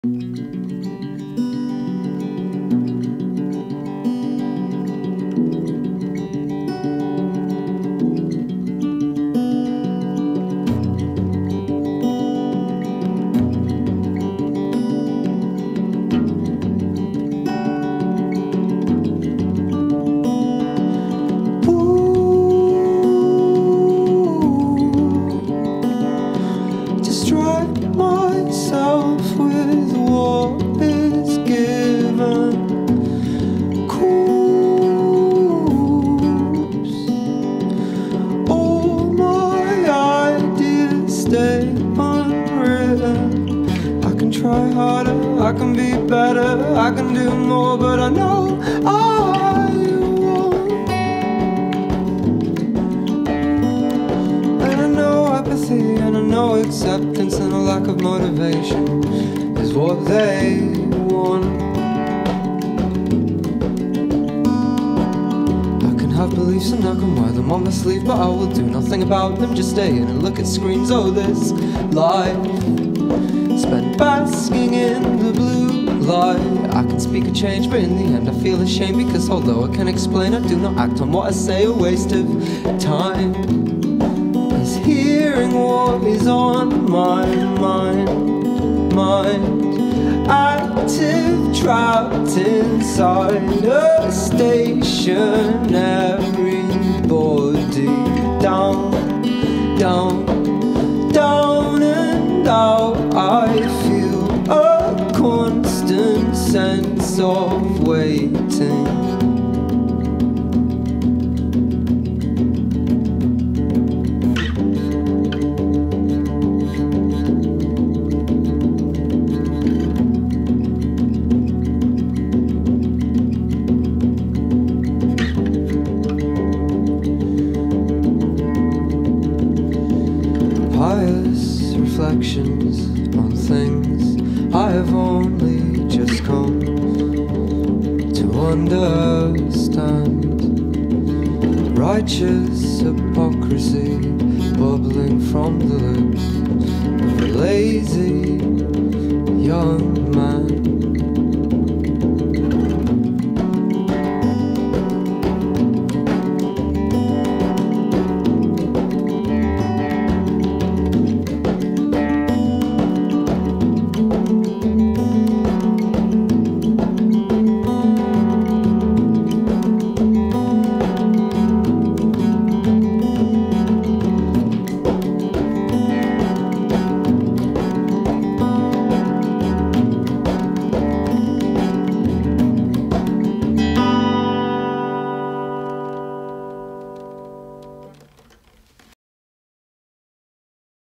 Myself with what is given. Corpse. All my ideas stay unwritten. I can try harder, I can be better, I can do more, but I know I won't. And I know apathy, and I know acceptance, and a lack of motivation is what they want. I can have beliefs and I can wear them on my sleeve, but I will do nothing about them. Just stay in and look at screens. Oh, this life spent basking in the blue light. I can speak a change, but in the end I feel ashamed, because although I can explain, I do not act on what I say. A waste of time is hearing what is on my mind. Active, trapped inside a stationary body. Down, down, down and out. I feel a constant sense of waiting. Pious reflections on things I have only just come to understand. Righteous hypocrisy bubbling from the lips of a lazy young